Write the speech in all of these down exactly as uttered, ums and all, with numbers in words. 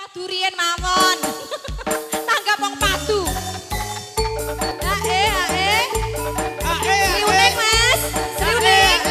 durian mawon. Tanggap wong padu. Hae hae. Hae Riuning Mas. Riuning.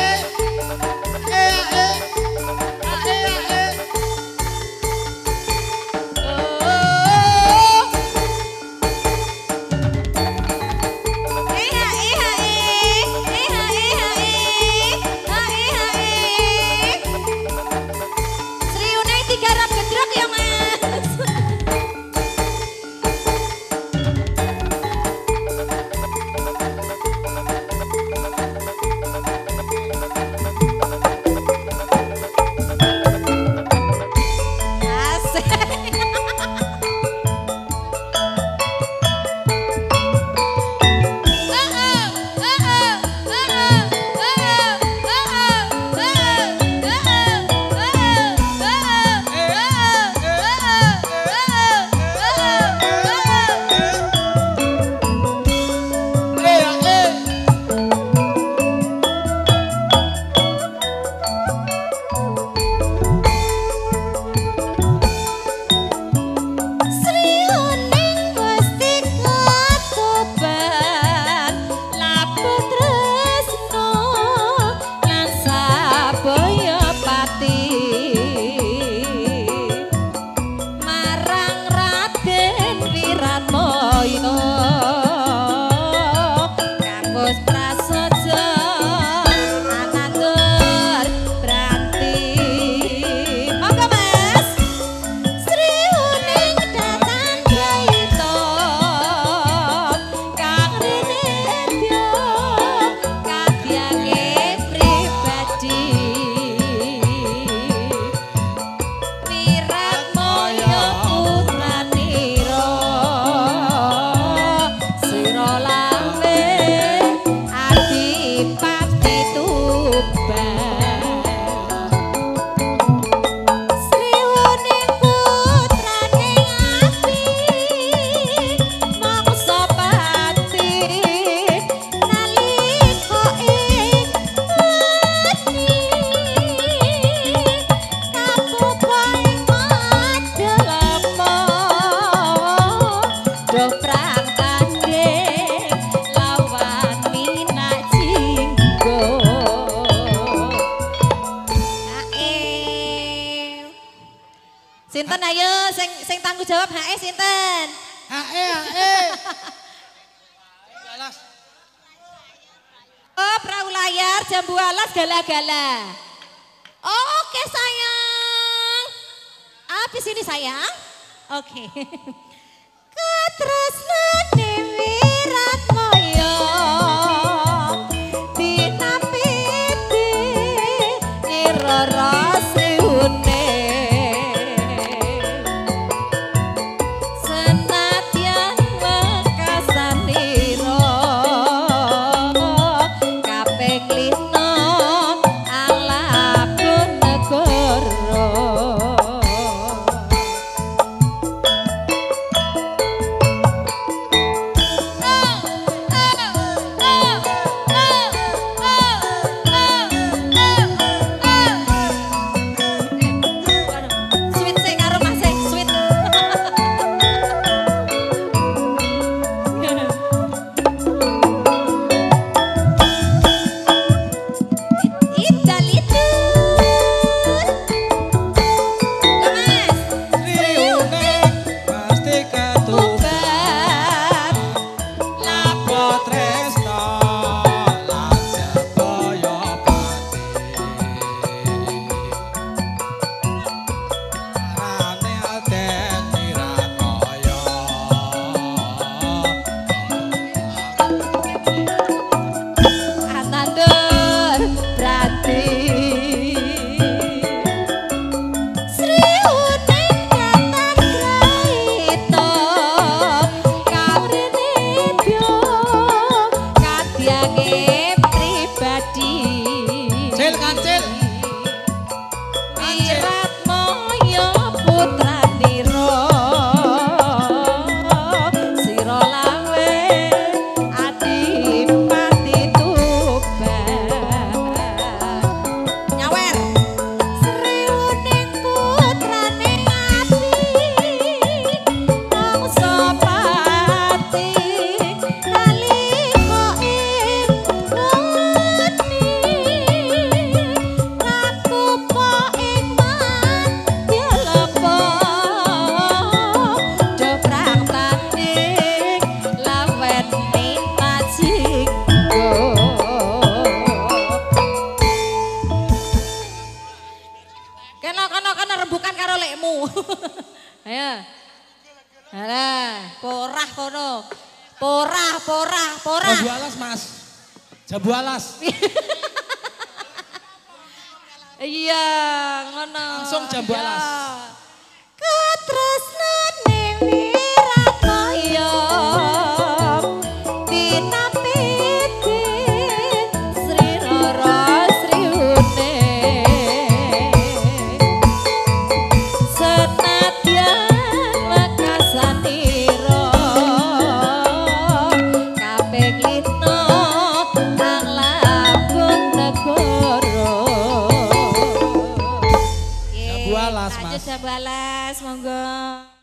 Sinten ayo sing sing tanggung jawab hae sinten? Hae hae. Oh, perahu layar jambu alas gala-gala. Oke sayang. Habis ini sayang. Oke. Katresnane Wiratmaya dinapiti irara sriune. Ayo. Alah, porah kono. Porah, porah, porah. Jambu alas, Mas. Jambu alas. Iya, ngono. Langsung jambu Ya. alas. Katresnane wirataya dinapiti Sri Rara Sriune senadyan wekasanira kabeh lino kang lambung negara. Jambu alas, Mas. Lanjut jambu alas, monggo.